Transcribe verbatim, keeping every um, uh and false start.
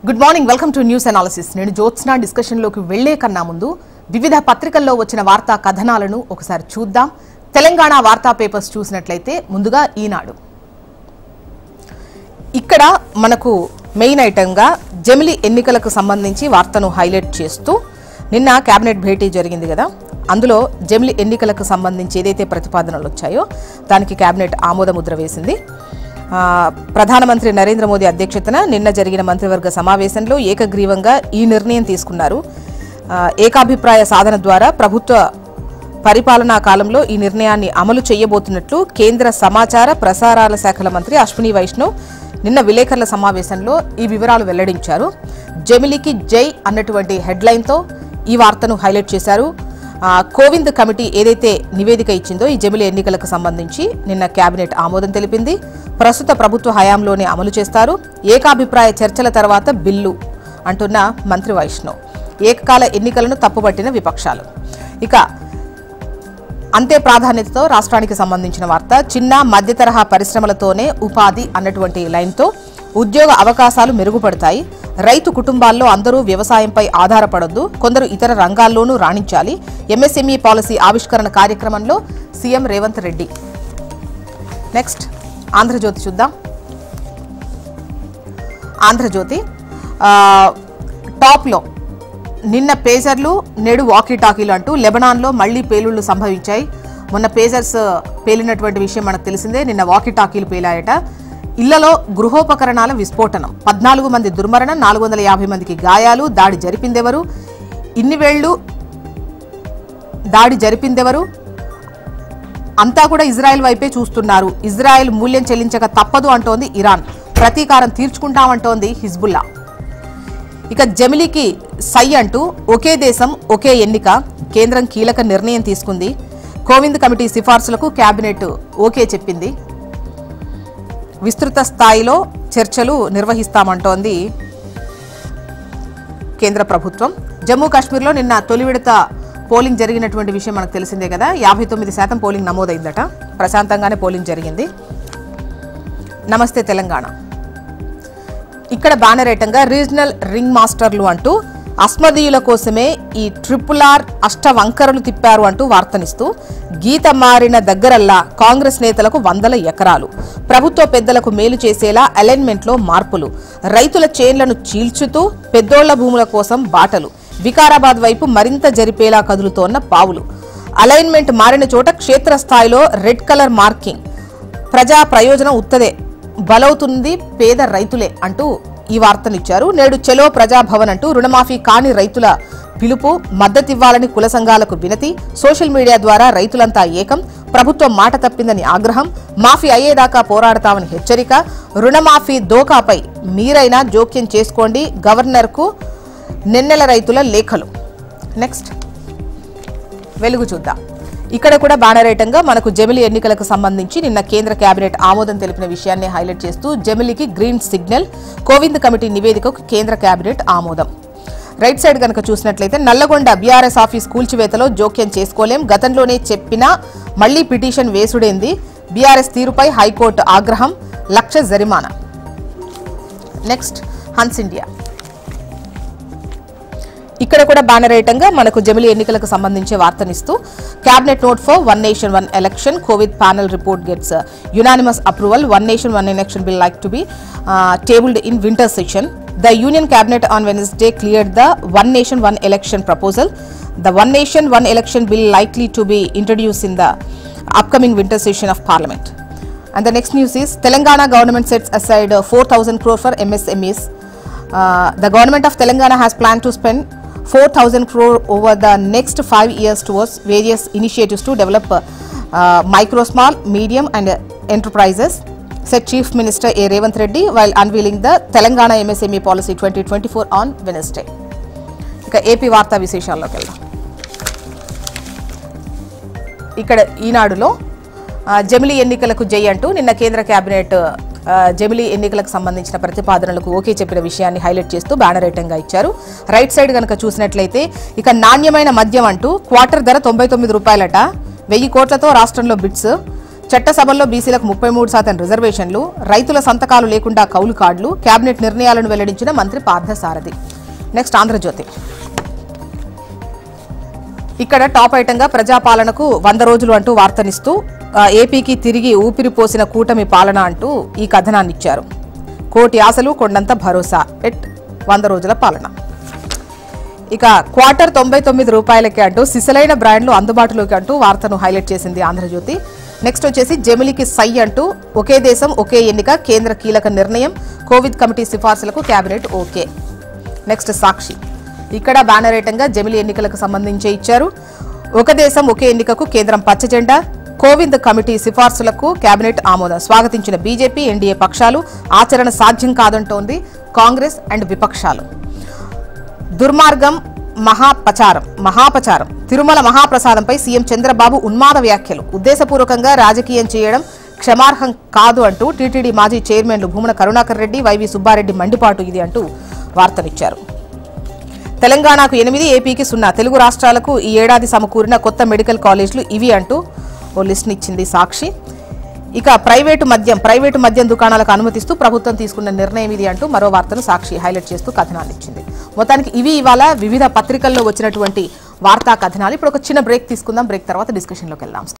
Good morning, welcome to news analysis. నేను జ్యోత్స్న డిస్కషన్లోకి వెళ్లే కన్నా ముందు వివిధ పత్రికల్లో వచ్చిన వార్తా కథనాలను ఒకసారి చూద్దాం. తెలంగాణ వార్తా పేపర్స్ చూసినట్లయితే ముందుగా ఈనాడు. ఇక్కడ మనకు మెయిన్ ఐటంగా జమిలి ఎన్నికలకు సంబంధించి వార్తను హైలైట్ చేస్తూ నిన్న కేబినెట్ భేటీ జరిగింది కదా, అందులో జమిలి ఎన్నికలకు సంబంధించి ఏదైతే ప్రతిపాదనలు వచ్చాయో దానికి కేబినెట్ ఆమోద ముద్ర వేసింది. ప్రధానమంత్రి నరేంద్ర మోదీ అధ్యక్షతన నిన్న జరిగిన మంత్రివర్గ సమావేశంలో ఏకగ్రీవంగా ఈ నిర్ణయం తీసుకున్నారు. ఏకాభిప్రాయ సాధన ద్వారా ప్రభుత్వ పరిపాలనా కాలంలో ఈ నిర్ణయాన్ని అమలు చేయబోతున్నట్లు కేంద్ర సమాచార ప్రసారాల శాఖల మంత్రి అశ్విని వైష్ణవ్ నిన్న విలేకరుల సమావేశంలో ఈ వివరాలు వెల్లడించారు. జమిలికి జై అన్నటువంటి హెడ్లైన్తో ఈ వార్తను హైలైట్ చేశారు. కోవింద్ కమిటీ ఏదైతే నివేదిక ఇచ్చిందో ఈ జమిలి ఎన్నికలకు సంబంధించి నిన్న కేబినెట్ ఆమోదం తెలిపింది. ప్రస్తుత ప్రభుత్వ హయాంలోనే అమలు చేస్తారు. ఏకాభిప్రాయ చర్చల తర్వాత బిల్లు అంటున్న మంత్రి వైష్ణవ్. ఏకకాల ఎన్నికలను తప్పుపట్టిన విపక్షాలు. ఇక అంతే ప్రాధాన్యతతో రాష్ట్రానికి సంబంధించిన వార్త. చిన్న మధ్య తరహా పరిశ్రమలతోనే ఉపాధి అన్నటువంటి లైన్తో ఉద్యోగ అవకాశాలు మెరుగుపడతాయి. రైతు కుటుంబాల్లో అందరూ వ్యవసాయంపై ఆధారపడొద్దు, కొందరు ఇతర రంగాల్లోనూ రాణించాలి. ఎంఎస్ఎంఈ పాలసీ ఆవిష్కరణ కార్యక్రమంలో సీఎం రేవంత్ రెడ్డి. నెక్స్ట్ ఆంధ్రజ్యోతి చూద్దాం. ఆంధ్రజ్యోతి టాప్లో నిన్న పేజర్లు నేడు వాకీ టాకీలు అంటూ లెబనాన్లో మళ్లీ పేలుళ్లు సంభవించాయి. మొన్న పేజర్స్ పేలినటువంటి విషయం మనకు తెలిసిందే. నిన్న వాకీ టాకీలు పేలాయట. ఇళ్లలో గృహోపకరణాల విస్ఫోటనం, పద్నాలుగు మంది దుర్మరణం, నాలుగు వందల యాభై మందికి గాయాలు. దాడి జరిపిందెవరు? ఇన్ని వేళ్లు దాడి జరిపిందెవరు? అంతా కూడా ఇజ్రాయెల్ వైపే చూస్తున్నారు. ఇజ్రాయెల్ మూల్యం చెల్లించక తప్పదు అంటోంది ఇరాన్. ప్రతీకారం తీర్చుకుంటామంటోంది హిజ్బుల్లా. ఇక జమిలికి సై అంటూ ఒకే దేశం ఒకే ఎన్నిక, కేంద్రం కీలక నిర్ణయం తీసుకుంది. కోవింద్ కమిటీ సిఫార్సులకు కేబినెట్ ఓకే చెప్పింది. విస్తృత స్థాయిలో చర్చలు నిర్వహిస్తామంటోంది కేంద్ర ప్రభుత్వం. జమ్మూ కాశ్మీర్లో నిన్న తొలి విడత పోలింగ్ జరిగినటువంటి విషయం మనకు తెలిసిందే కదా. యాభై తొమ్మిది శాతం పోలింగ్ నమోదైందట. ప్రశాంతంగానే పోలింగ్ జరిగింది. నమస్తే తెలంగాణ. ఇక్కడ బ్యానర్ ఐటంగా రీజనల్ రింగ్ మాస్టర్లు అంటూ అస్మదీయుల కోసమే ఈ ట్రిపుల్ ఆర్ అష్టవంకరలు తిప్పారు అంటూ వార్తనిస్తూ గీత మారిన దగ్గరల్లా కాంగ్రెస్ నేతలకు వందల ఎకరాలు, ప్రభుత్వ పెద్దలకు మేలు చేసేలా అలైన్మెంట్లో మార్పులు, రైతుల చేన్లను చీల్చుతూ పెద్దోళ్ల భూముల కోసం బాటలు, వికారాబాద్ వైపు మరింత జరిపేలా కదులుతోన్న పావులు, అలైన్మెంట్ మారిన చోట క్షేత్రస్థాయిలో రెడ్ కలర్ మార్కింగ్, ప్రజా ప్రయోజనం ఉత్తదే, బలవుతుంది పేద రైతులే అంటూ ఈ వార్తనిచ్చారు. నేడు చెలో ప్రజాభవన్ అంటూ రుణమాఫీ కాని రైతుల పిలుపు, మద్దతివ్వాలని కుల సంఘాలకు వినతి, సోషల్ మీడియా ద్వారా రైతులంతా ఏకం, ప్రభుత్వం మాట తప్పిందని ఆగ్రహం, మాఫీ అయ్యేదాకా పోరాడతామని హెచ్చరిక, రుణమాఫీ దోకాపై మీరైనా జోక్యం చేసుకోండి, గవర్నర్కు నెన్నెల రైతుల లేఖలు. నెక్స్ట్ వెలుగు చూద్దాం. ఇక్కడ కూడా బ్యానర్ ఐటంగా మనకు జమిలి ఎన్నికలకు సంబంధించి నిన్న కేంద్ర కేబినెట్ ఆమోదం తెలిపిన విషయాన్ని హైలైట్ చేస్తూ జమిలికి గ్రీన్ సిగ్నల్, కోవింద్ కమిటీ నివేదికకు కేంద్ర కేబినెట్ ఆమోదం. రైట్ సైడ్ కనుక చూసినట్లయితే నల్లగొండ బీఆర్ఎస్ ఆఫీస్ కూల్చివేతలో జోక్యం చేసుకోలేం, గతంలోనే చెప్పినా మళ్లీ పిటిషన్ వేసుడేంది, బీఆర్ఎస్ తీరుపై హైకోర్టు ఆగ్రహం, లక్ష జరిమానా. Next Hans India. ఇక్కడ కూడా బ్యానర్ ఐటంగా మనకు జమిలి ఎన్నికలకు సంబంధించి వార్తనిస్తూ cabinet note for one nation one election, Kovind panel report gets unanimous approval, one nation one election bill like to be tabled in winter session. The Union Cabinet on Wednesday cleared the one nation one election proposal. The one nation one election bill likely to be introduced in the upcoming winter session of Parliament. And the next news is Telangana government sets aside four thousand crore for M S M Es. Uh, the government of Telangana has planned to spend four thousand crore over the next five years towards various initiatives to develop uh, uh, micro, small, medium and uh, enterprises, said Chief Minister A. Revanth Reddy while unveiling the Telangana M S M E policy twenty twenty-four on Wednesday. ఇక AP వార్తా విశేషాల్లోకి వెళ్దాం. ఇక్కడ ఈనాడులో జమిలి ఎన్నికలకు జై అంటూ నిన్న కేంద్ర కేబినెట్ జమిలి ఎన్నికలకు సంబంధించిన ప్రతిపాదనలకు ఓకే చెప్పిన విషయాన్ని హైలైట్ చేస్తూ బ్యానర్ ఐటంగా ఇచ్చారు. రైట్ సైడ్ కనుక చూసినట్లయితే ఇక నాణ్యమైన మద్యం అంటూ క్వార్టర్ ధర తొంభై తొమ్మిది రూపాయలట, వెయ్యి కోట్లతో రాష్ట్రంలో బిట్స్, చట్టసభల్లో బీసీలకు ముప్పై మూడు శాతం రిజర్వేషన్లు, రైతుల సంతకాలు లేకుండా కౌలు కార్డులు, కేబినెట్ నిర్ణయాలను వెల్లడించిన మంత్రి పార్థసారథి. నెక్స్ట్ ఆంధ్రజ్యోతి. ఇక్కడ టాప్ ఐటంగా ప్రజాపాలనకు వంద రోజులు అంటూ వార్తనిస్తూ ఏపీకి తిరిగి ఊపిరి పోసిన కూటమి పాలన అంటూ ఈ కథనాన్ని ఇచ్చారు. కోటి ఆశలు కొండంత భరోసా ఎట్ వంద రోజుల పాలన. ఇక క్వార్టర్ తొంభై తొమ్మిది రూపాయలకి అంటూ సిసలైన బ్రాండ్లు అందుబాటులోకి అంటూ వార్తను హైలైట్ చేసింది ఆంధ్రజ్యోతి. నెక్స్ట్ వచ్చేసి జమిలికి సై అంటూ ఒకే దేశం ఒకే ఎన్నిక కేంద్ర కీలక నిర్ణయం, కోవిడ్ కమిటీ సిఫార్సులకు కేబినెట్ ఓకే. నెక్స్ట్ సాక్షి. ఇక్కడ బ్యానర్ ఐటంగా జమిలి ఎన్నికలకు సంబంధించి ఇచ్చారు. ఒక దేశం ఒకే ఎన్నికకు కేంద్రం పచ్చజెండా, కోవింద్ కమిటీ సిఫార్సులకు కేబినెట్ ఆమోదం స్వాగతించిన బీజేపీ ఎన్డీఏ పక్షాలు, ఆచరణ సాధ్యం కాదంటోంది కాంగ్రెస్ అండ్ విపక్షాలు. దుర్మార్గం మహాపచారం మహాపచారం తిరుమల మహాప్రసాదంపై సీఎం చంద్రబాబు ఉన్మాద వ్యాఖ్యలు, ఉద్దేశపూర్వకంగా రాజకీయం చేయడం క్షమార్హం కాదు అంటూ టీటీడీ మాజీ చైర్మన్లు భూమన కరుణాకర్ రెడ్డి, వైవి సుబ్బారెడ్డి మండిపాటు ఇది అంటూ వార్తనిచ్చారు. తెలంగాణకు ఎనిమిది, ఏపీకి సున్నా, తెలుగు రాష్ట్రాలకు ఈ ఏడాది సమకూరిన కొత్త మెడికల్ కాలేజీలు ఇవి అంటూ ఓ లిస్ట్ని ఇచ్చింది సాక్షి. ఇక ప్రైవేటు మద్యం ప్రైవేటు మద్యం దుకాణాలకు అనుమతిస్తూ ప్రభుత్వం తీసుకున్న నిర్ణయం ఇది అంటూ మరో వార్తను సాక్షి హైలైట్ చేస్తూ కథనాన్ని ఇచ్చింది. మొత్తానికి ఇవి ఇవాళ వివిధ పత్రికల్లో వచ్చినటువంటి వార్తా కథనాలు. ఇప్పుడు ఒక చిన్న బ్రేక్ తీసుకుందాం. బ్రేక్ తర్వాత డిస్కషన్లోకి వెళ్దాం.